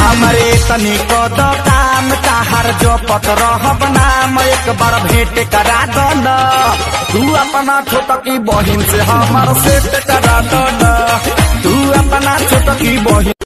हमरे तनी को दो काम ताहर जो पत्र नाम एक बार भेंट करा दो न तू अपना छोटकी बहिन से हमार सेट करा दो न तू अपना छोटकी बहिन